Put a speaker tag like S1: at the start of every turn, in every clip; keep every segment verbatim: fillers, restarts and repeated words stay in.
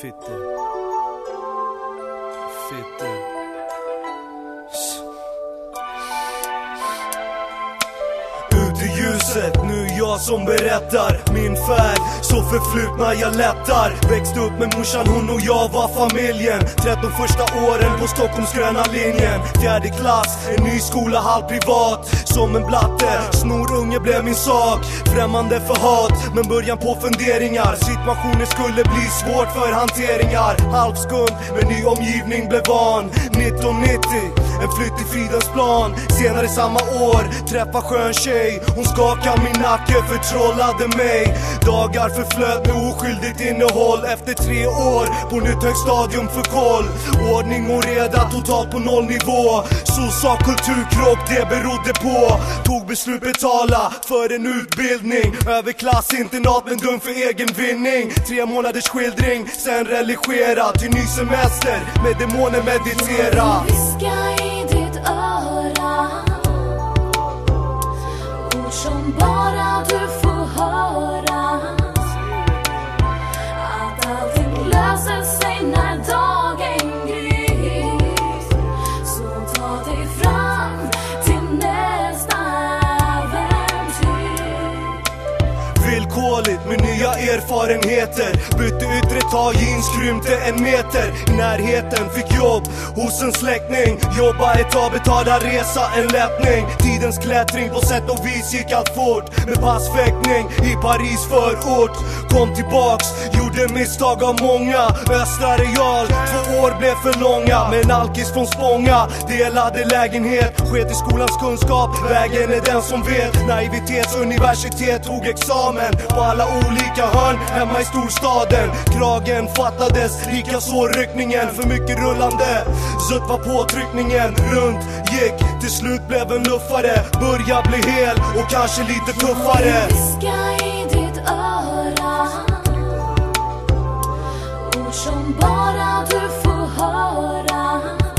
S1: Fitte. Fitte. Ut i ljuset, nu jag som berättar min färd, så förflutna jag lättar. Växte upp med morsan, hon och jag var familjen. tretton första åren på Stockholms gröna linjen. Fjärde klass, en ny skola, halvprivat. Som en blatte, snorunge blev min sak. Främmande för hat, men början på funderingar. Situationen skulle bli svårt för hanteringar. Halvskumt, men ny omgivning blev van. nitton nittio, en flytt till Fridhemsplan. Senare samma år, träffa skön tjej. Hon skakade min nacke, förtrollade mig. Dagar förflöt med oskyldigt innehåll. Efter tre år på nytt högstadium för koll. Ordning och reda totalt på nollnivå. Så sa kulturkrock, det berodde på. Tog beslut betala för en utbildning. Överklass, internat men dum för egen vinning. Tre månaders skildring, sen religera. Till ny semester, med demoner meditera.
S2: Viska i ditt öra ord som bara du får höra. Att allting löser sig när dagen gryr. Så ta dig fram till nästa äventyr.
S1: Villkorligt med nya erfarenheter. Bytte yttre tag, jeans krympte en meter. I närheten fick jobb hos en släkting. Jobba ett tag, betala resa, en lättning. Tidens klättring på sätt och vis gick allt fort. Med passfäktning i Paris förort. Kom tillbaks, gjorde misstag av många. Östra Real, två år blev för långa. Med en alkis från Spånga, delade lägenhet. Sket i skolans kunskap, vägen är den som vet. Naivitetsuniversitet, tog examen på alla olika hörn hemma i storstaden. Kragen fattades, lika så ryckningen. För mycket rullande, zött var påtryckningen. Runt gick, till slut blev en luffare. Börja bli hel och kanske lite tuffare.
S2: Viska i ditt öra ord som bara du får höra.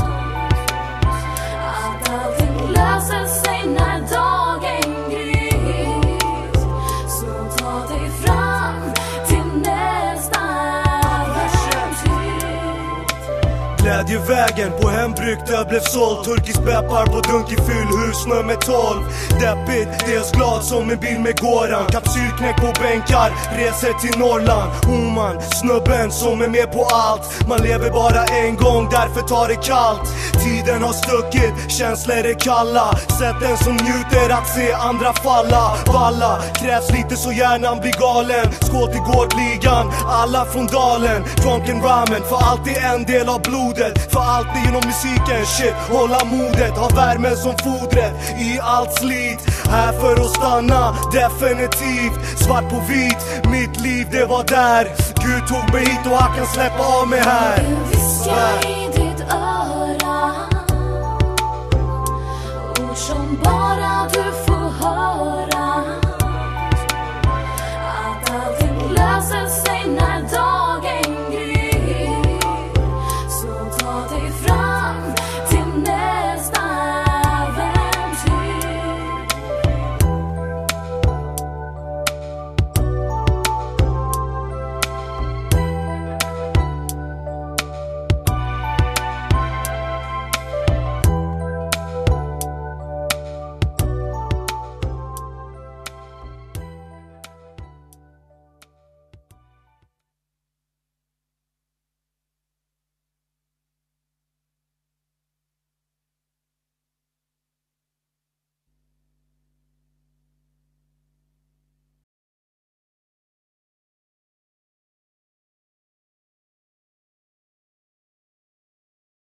S2: Att allting löser sig när dagen gryr. Så ta dig fram till nästa äventyr.
S1: Glädjevägen på hembryggt öl blev såld. Turkisk peppar på dunk i fyllhus nummer tolv. Deppigt, dels glad som en bil med Goran. Kapsylknäck på bänkar, reser till Norrland. Homan, snubben som är med på allt. Man lever bara en gång, därför tar det kallt. Tiden har stuckit, känslor är kalla. Sätt den som njuter att se andra falla. Valla, krävs lite så hjärnan blir galen. Skål till gårdligan, alla från dalen. Drunken ramen, för alltid en del av blodet. För alltid genom musiken, shit, hålla modet. Ha värmen som fodret i allt slit. Här för att stanna, definitivt. Svart på vit, mitt liv det var där. Gud tog mig hit och han kan släppa av mig här.
S2: Viska i ditt öra ord som bara du får höra.